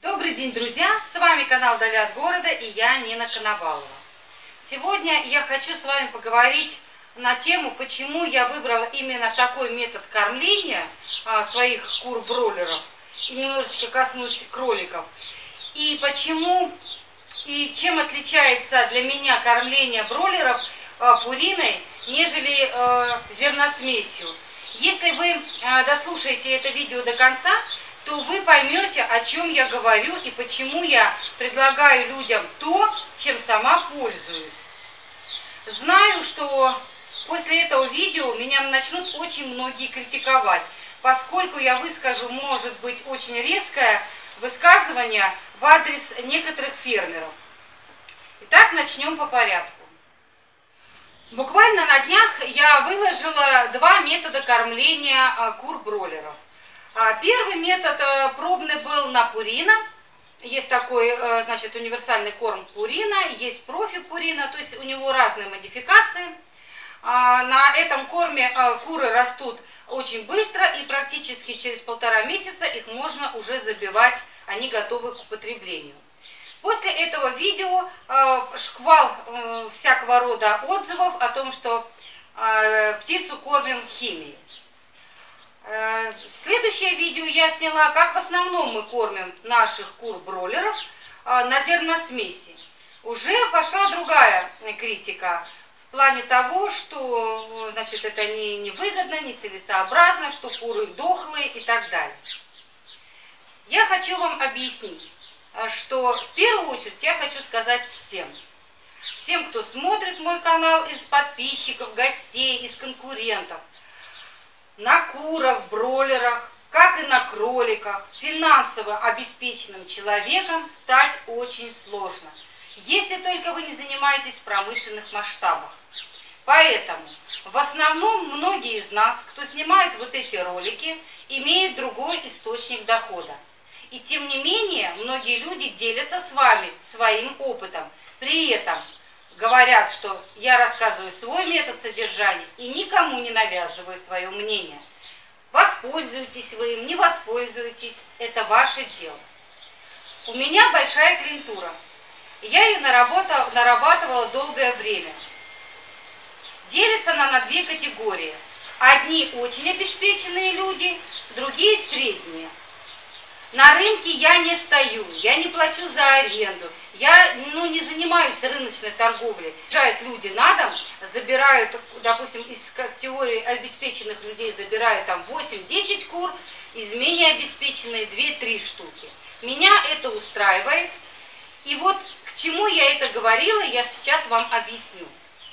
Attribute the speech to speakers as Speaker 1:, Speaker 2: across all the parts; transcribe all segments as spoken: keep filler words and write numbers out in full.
Speaker 1: Добрый день, друзья! С вами канал Вдали от города и я, Нина Коновалова. Сегодня я хочу с вами поговорить на тему, почему я выбрала именно такой метод кормления а, своих кур-бройлеров и немножечко коснусь кроликов. И почему и чем отличается для меня кормление бройлеров а, пуриной, нежели а, зерносмесью. Если вы а, дослушаете это видео до конца, то вы поймете, о чем я говорю и почему я предлагаю людям то, чем сама пользуюсь. Знаю, что после этого видео меня начнут очень многие критиковать, поскольку я выскажу, может быть, очень резкое высказывание в адрес некоторых фермеров. Итак, начнем по порядку. Буквально на днях я выложила два метода кормления кур-бройлеров. Первый метод пробный был на Пурина. Есть такой, значит, универсальный корм Пурина, есть профи Пурина, то есть у него разные модификации. На этом корме куры растут очень быстро, и практически через полтора месяца их можно уже забивать, они готовы к употреблению. После этого видео шквал всякого рода отзывов о том, что птицу кормим химией. Следующее видео я сняла, как в основном мы кормим наших кур-бройлеров на зерносмеси. Уже пошла другая критика в плане того, что, значит, это не, невыгодно, нецелесообразно, что куры дохлые и так далее. Я хочу вам объяснить, что в первую очередь я хочу сказать всем. Всем, кто смотрит мой канал, из подписчиков, гостей, из конкурентов. На курах, бройлерах, как и на кроликах, финансово обеспеченным человеком стать очень сложно, если только вы не занимаетесь в промышленных масштабах. Поэтому в основном многие из нас, кто снимает вот эти ролики, имеют другой источник дохода. И тем не менее, многие люди делятся с вами своим опытом. При этом говорят, что я рассказываю свой метод содержания и никому не навязываю свое мнение. Воспользуйтесь вы им, не воспользуйтесь, это ваше дело. У меня большая клиентура. Я ее наработала, нарабатывала долгое время. Делится она на две категории. Одни очень обеспеченные люди, другие средние. На рынке я не стою, я не плачу за аренду, я ну, не занимаюсь рыночной торговлей. Приезжают люди на дом, забирают, допустим, из категории обеспеченных людей забирают там восемь-десять кур, из менее обеспеченной две-три штуки. Меня это устраивает. И вот к чему я это говорила, я сейчас вам объясню.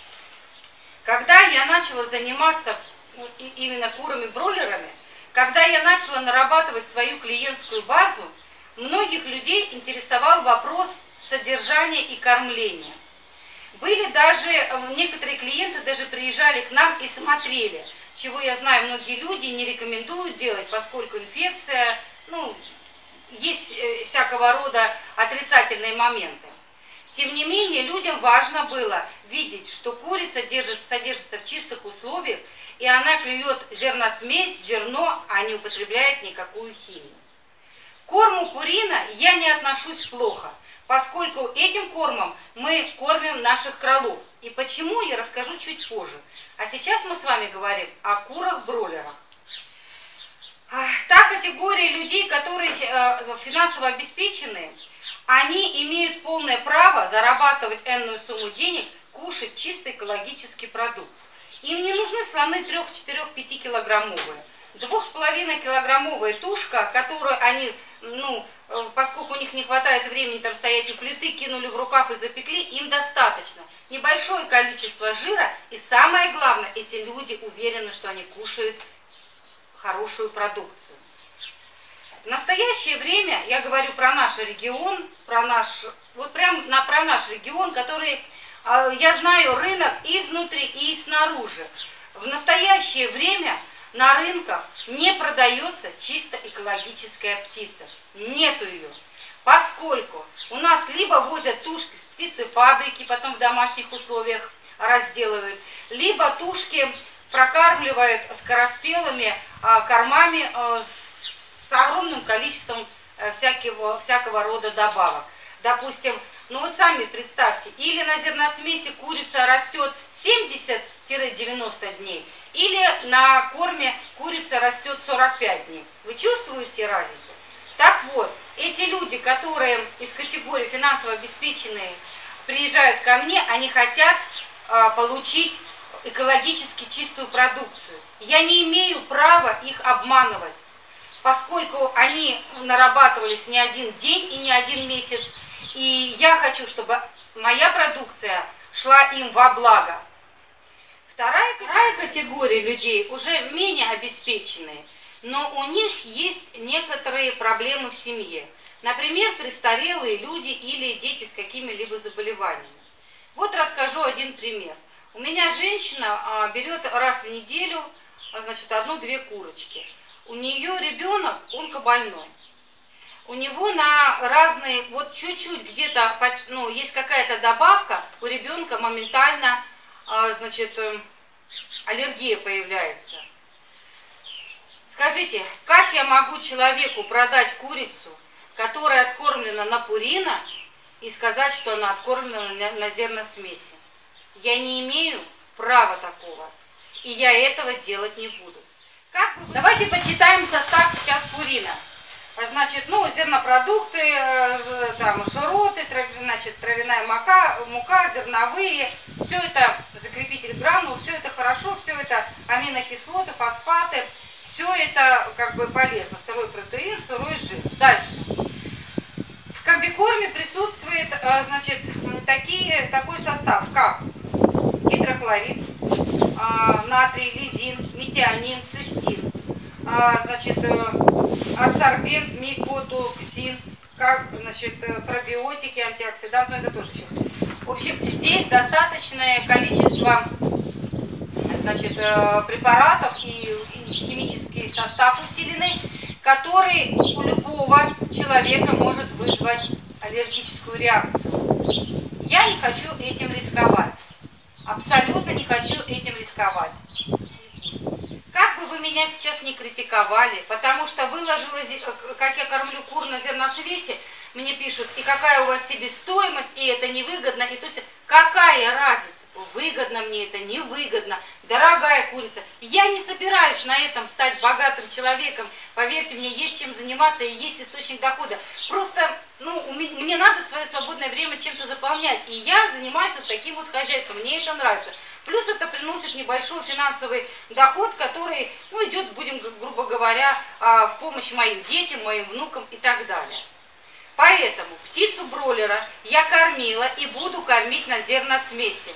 Speaker 1: Когда я начала заниматься именно курами-бройлерами, когда я начала нарабатывать свою клиентскую базу, многих людей интересовал вопрос содержания и кормления. Были даже, некоторые клиенты даже приезжали к нам и смотрели, чего я знаю, многие люди не рекомендуют делать, поскольку инфекция, ну, есть всякого рода отрицательные моменты. Тем не менее, людям важно было видеть, что курица держит, содержится в чистых условиях, и она клюет зерносмесь, зерно, а не употребляет никакую химию. К корму Пурина я не отношусь плохо, поскольку этим кормом мы кормим наших кролов. И почему, я расскажу чуть позже. А сейчас мы с вами говорим о курах-бройлерах. Та категория людей, которые финансово обеспечены, они имеют полное право зарабатывать энную сумму денег, кушать чистый экологический продукт. Им не нужны слоны три-четыре-пять килограммовые. двух с половиной килограммовая тушка, которую они, ну, поскольку у них не хватает времени там стоять у плиты, кинули в рукав и запекли, им достаточно. Небольшое количество жира, и самое главное, эти люди уверены, что они кушают хорошую продукцию. В настоящее время, я говорю про наш регион, про наш, вот прям на, про наш регион, который, я знаю рынок изнутри и снаружи. В настоящее время на рынках не продается чисто экологическая птица. Нету ее. Поскольку у нас либо возят тушки с птицефабрики, потом в домашних условиях разделывают, либо тушки прокармливают скороспелыми а, кормами а, с огромным количеством всякого, всякого рода добавок. Допустим, ну вот сами представьте, или на зерносмеси курица растет семьдесят-девяносто дней, или на корме курица растет сорок пять дней. Вы чувствуете разницу? Так вот, эти люди, которые из категории финансово обеспеченные, приезжают ко мне, они хотят а, получить экологически чистую продукцию. Я не имею права их обманывать, поскольку они нарабатывались не один день и не один месяц, и я хочу, чтобы моя продукция шла им во благо. Вторая, вторая категория людей уже менее обеспеченные, но у них есть некоторые проблемы в семье. Например, престарелые люди или дети с какими-либо заболеваниями. Вот расскажу один пример. У меня женщина а, берет раз в неделю, а, значит, одну-две курочки. У нее ребенок онкобольной. У него на разные, вот чуть-чуть где-то, ну, есть какая-то добавка, у ребенка моментально, а, значит, аллергия появляется. Скажите, как я могу человеку продать курицу, которая откормлена на пурина, и сказать, что она откормлена на, на зерносмеси? Я не имею права такого, и я этого делать не буду. Как бы... Давайте почитаем состав сейчас пурина. Значит, ну, зернопродукты, там, широты, трав, значит, травяная мука, мука, зерновые, все это, закрепитель гранул, все это хорошо, все это аминокислоты, фосфаты, все это как бы полезно, сырой протеин, сырой жир. Дальше. В комбикорме присутствует, значит, такие, такой состав, как гидрохлорид, натрий, лизин, метионин, цистин, значит, адсорбент, микотоксин, как, значит, пробиотики, антиоксиданты, ну это тоже еще. В общем, здесь достаточное количество, значит, препаратов и химический состав усиленный, который у любого человека может вызвать аллергическую реакцию. Я не хочу этим рисковать. Абсолютно не хочу этим рисковать. Как бы вы меня сейчас не критиковали, потому что выложила, как я кормлю кур на зерносмеси, мне пишут, и какая у вас себестоимость, и это невыгодно, и то есть какая разница, выгодно мне это, невыгодно, дорогая курица. Я не собираюсь на этом стать богатым человеком, поверьте мне, есть чем заниматься и есть источник дохода. Просто, ну, мне надо свое свободное время чем-то заполнять, и я занимаюсь вот таким вот хозяйством, мне это нравится. Плюс это приносит небольшой финансовый доход, который, ну, идет, будем, грубо говоря, в помощь моим детям, моим внукам и так далее. Поэтому птицу бройлера я кормила и буду кормить на зерносмеси.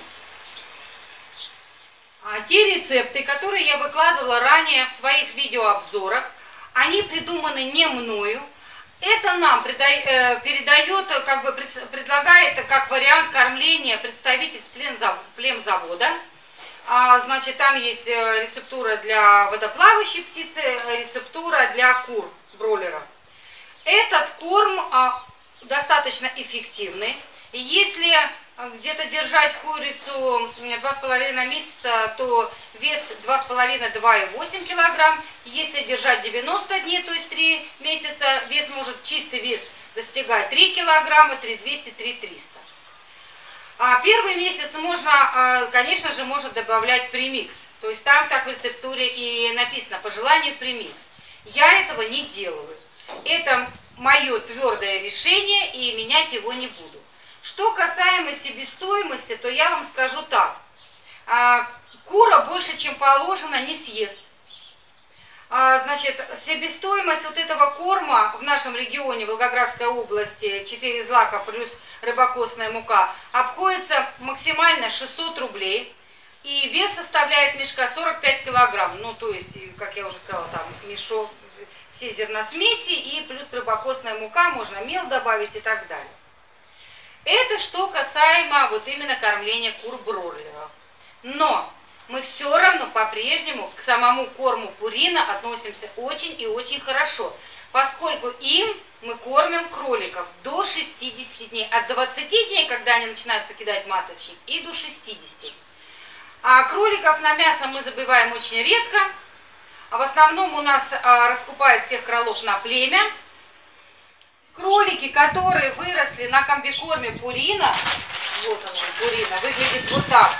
Speaker 1: А те рецепты, которые я выкладывала ранее в своих видеообзорах, они придуманы не мною. Это нам передает, как бы предлагает как вариант кормления представитель племзавода. А, значит, там есть рецептура для водоплавающей птицы, рецептура для кур бройлеров. Этот корм а, достаточно эффективный. И если где-то держать курицу два с половиной месяца, то вес два с половиной — два и восемь килограмм. Если держать девяносто дней, то есть три месяца, вес может, чистый вес достигать три килограмма, три двести, три триста. А первый месяц можно, конечно же, можно добавлять премикс. То есть там так в рецептуре и написано по желанию премикс. Я этого не делаю. Это мое твердое решение, и менять его не буду. Что касаемо себестоимости, то я вам скажу так. А, кура больше, чем положено, не съест. А, значит, себестоимость вот этого корма в нашем регионе, Волгоградской области, четыре злака плюс рыбокосная мука, обходится максимально шестьсот рублей. И вес составляет мешка сорок пять килограмм. Ну, то есть, как я уже сказала, там мешок, все зерносмеси и плюс рыбокосная мука, можно мел добавить и так далее. Это что касаемо вот именно кормления кур бройлеров. Но мы все равно по-прежнему к самому корму пурина относимся очень и очень хорошо, поскольку им мы кормим кроликов до шестидесяти дней, от двадцати дней, когда они начинают покидать маточник, и до шестидесяти. А кроликов на мясо мы забиваем очень редко, а в основном у нас а, раскупают всех кролов на племя. Кролики, которые выросли на комбикорме Purina, вот он, Purina, выглядит вот так.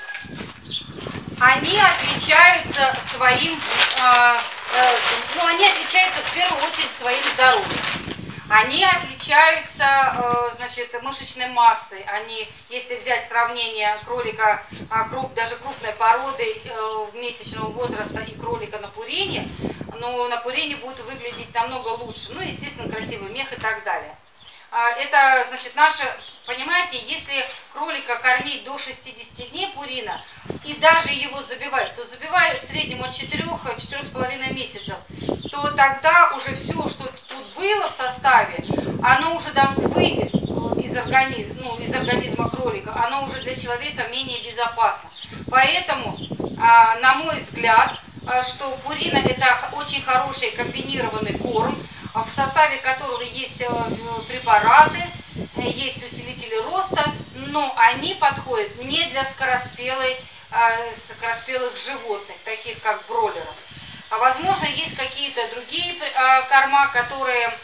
Speaker 1: Они отличаются своим, э, э, ну, они отличаются в первую очередь своим здоровьем. Они отличаются, э, значит, мышечной массой. Они, если взять сравнение кролика, э, круп, даже крупной породы э, месячного возраста и кролика на Пурине, но на Пурине будет выглядеть намного лучше. Ну, естественно, красивый мех и так далее. Это, значит, наше, понимаете, если кролика кормить до шестидесяти дней Пурина и даже его забивать, то забивают в среднем от четырёх-четырёх с половиной месяцев, то тогда уже все, что тут было в составе, оно уже там выйдет из организма, ну, из организма кролика, оно уже для человека менее безопасно. Поэтому, на мой взгляд, что Purina это очень хороший комбинированный корм, в составе которого есть препараты, есть усилители роста, но они подходят не для скороспелой, скороспелых животных, таких как бройлеров. А возможно, есть какие-то другие корма, которые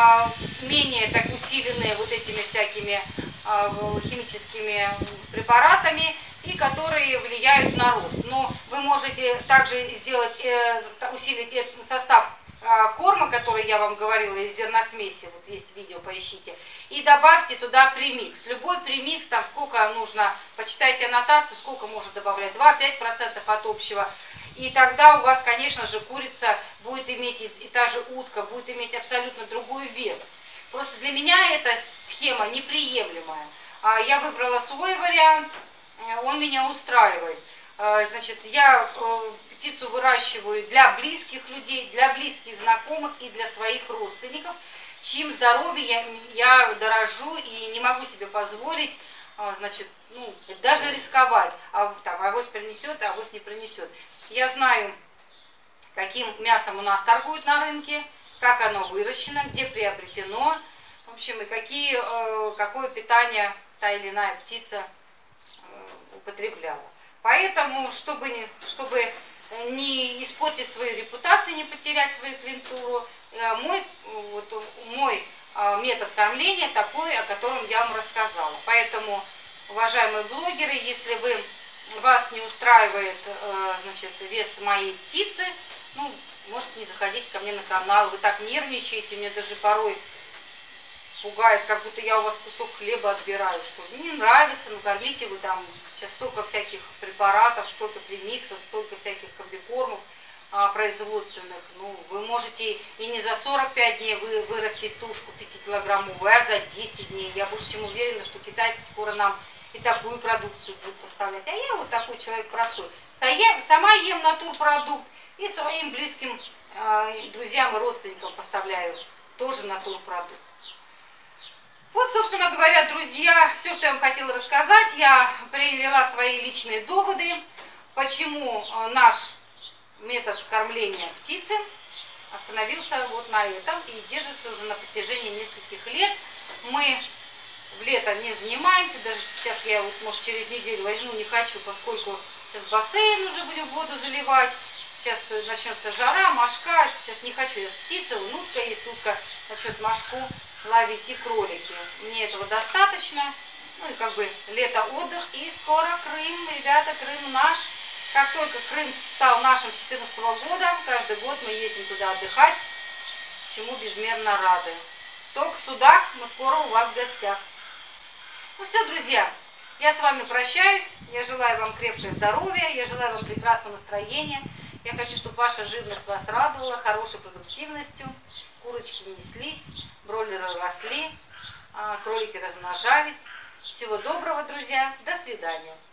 Speaker 1: менее так усиленные вот этими всякими химическими препаратами и которые влияют на рост. Но вы можете также сделать, усилить этот состав корма, который я вам говорила, из зерносмеси, вот есть видео, поищите, и добавьте туда премикс. Любой премикс, там сколько нужно, почитайте аннотацию, сколько можно добавлять, два-пять процентов от общего. И тогда у вас, конечно же, курица будет иметь, и та же утка будет иметь абсолютно другой вес. Просто для меня эта схема неприемлемая. Я выбрала свой вариант, он меня устраивает. Значит, я птицу выращиваю для близких людей, для близких знакомых и для своих родственников, чьим здоровьем я дорожу и не могу себе позволить, значит, ну, даже рисковать. А там авось принесет, авось не принесет. Я знаю, каким мясом у нас торгуют на рынке, как оно выращено, где приобретено, в общем, и какие, какое питание та или иная птица употребляла. Поэтому, чтобы не, чтобы не испортить свою репутацию, не потерять свою клиентуру, мой, вот, мой метод кормления такой, о котором я вам рассказала. Поэтому, уважаемые блогеры, если вы, вас не устраивает, значит, вес моей птицы, ну, можете не заходить ко мне на канал, вы так нервничаете, мне даже порой пугает, как будто я у вас кусок хлеба отбираю, что не нравится, ну кормите вы там, сейчас столько всяких препаратов, столько премиксов, столько всяких комбикормов а, производственных, ну вы можете и не за сорок пять дней вы, вырастить тушку пятикилограммовую, а за десять дней. Я больше чем уверена, что китайцы скоро нам и такую продукцию будут поставлять. А я вот такой человек простой. Сама ем натурпродукт и своим близким э, друзьям и родственникам поставляю тоже натурпродукт. Вот, собственно говоря, друзья, все, что я вам хотела рассказать, я привела свои личные доводы, почему наш метод кормления птицы остановился вот на этом и держится уже на протяжении нескольких лет. Мы в лето не занимаемся, даже сейчас я, вот, может, через неделю возьму, не хочу, поскольку сейчас бассейн уже будем воду заливать, сейчас начнется жара, мошка, сейчас не хочу, я птица, утка есть, утка начнет мошку ловить и кролики. Мне этого достаточно. Ну и как бы лето, отдых. И скоро Крым, ребята, Крым наш. Как только Крым стал нашим с две тысячи четырнадцатого года, каждый год мы ездим туда отдыхать, чему безмерно рады. Ток Судак, мы скоро у вас в гостях. Ну все, друзья, я с вами прощаюсь. Я желаю вам крепкого здоровья, я желаю вам прекрасного настроения. Я хочу, чтобы ваша живность вас радовала хорошей продуктивностью. Курочки неслись, бройлеры росли, кролики размножались. Всего доброго, друзья. До свидания.